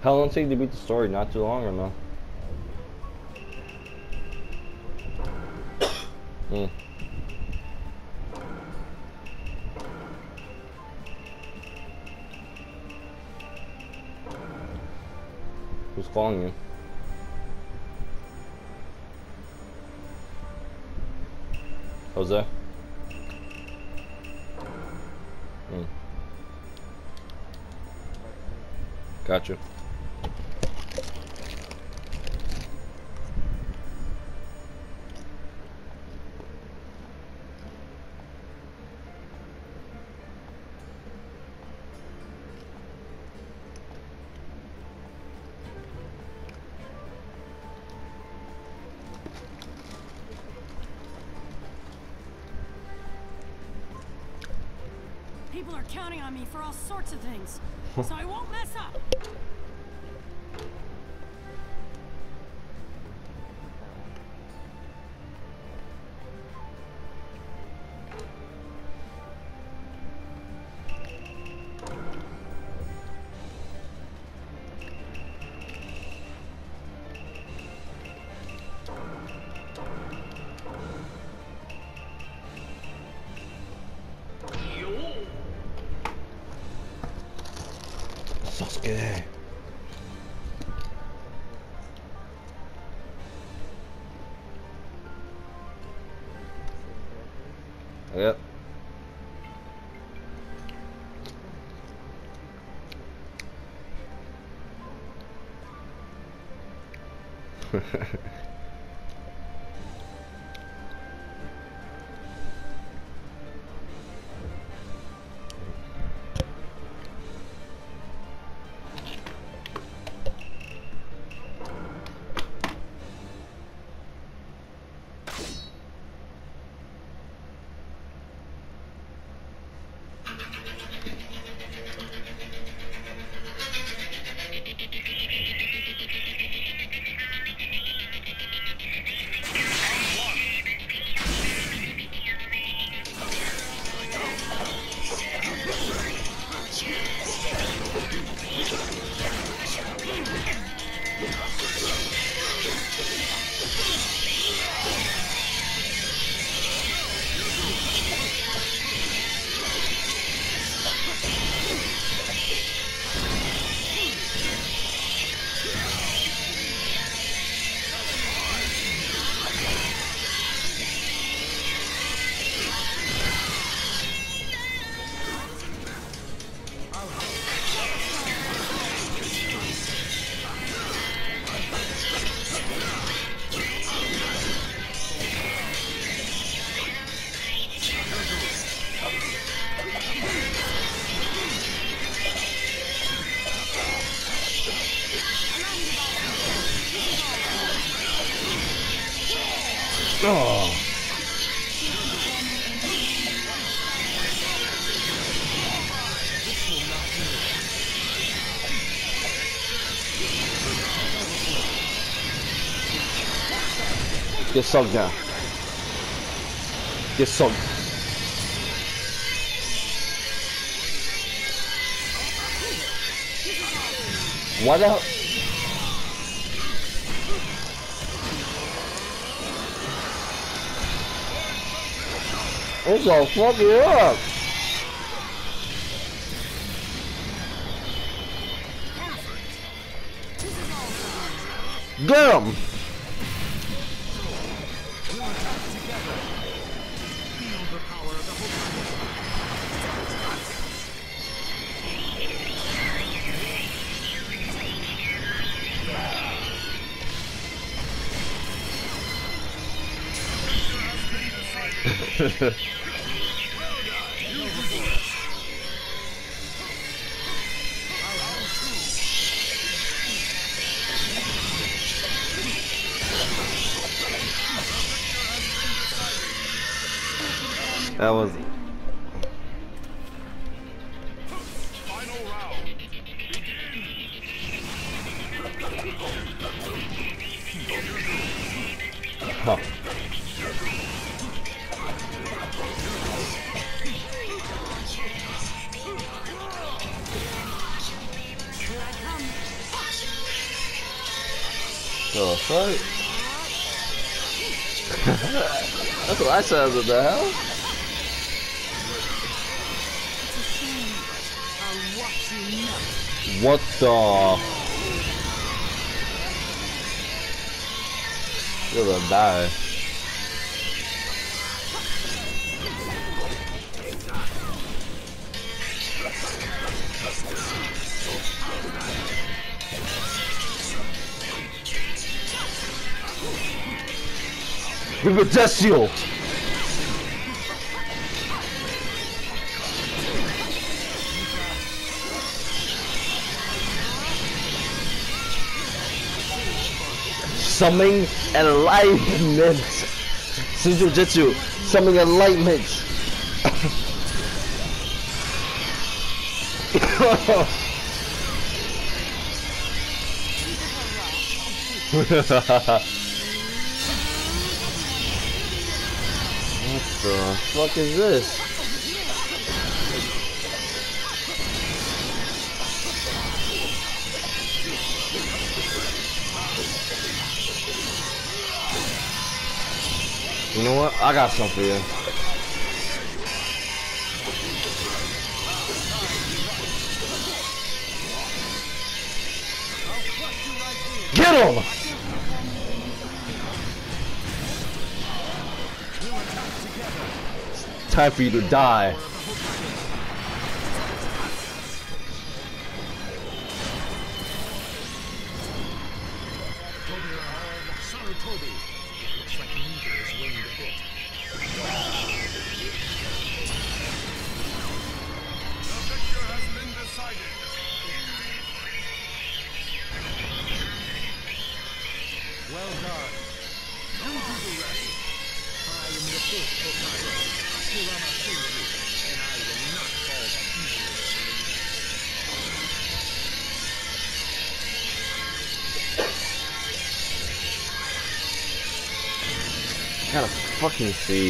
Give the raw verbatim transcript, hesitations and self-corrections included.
How long did it take to beat the story? Not too long or no? Mm. Who's calling you? Jose? Mm. Gotcha. People are counting on me for all sorts of things, so I won't mess up. Sasuke. Yep. Oh. Get sucked down. Get sucked. What up? It's all fuck you up. Get him. That was Final round. huh. Oh, fuck? That's what I said about the hell. It's a shame. I'll watch you melt. What the? You're gonna die. We will test you. Summoning enlightenment. Shinju Jitsu. Summoning enlightenment. What the fuck is this? You know what? I got something for you. Get him! Time for you to die. Sorry, Toby. Looks like neither is winged a bit. The victor has been decided. Well done. You do the rest. I am the first Hokage, Hashirama Shinju, and I will not fall easily. I gotta fucking see.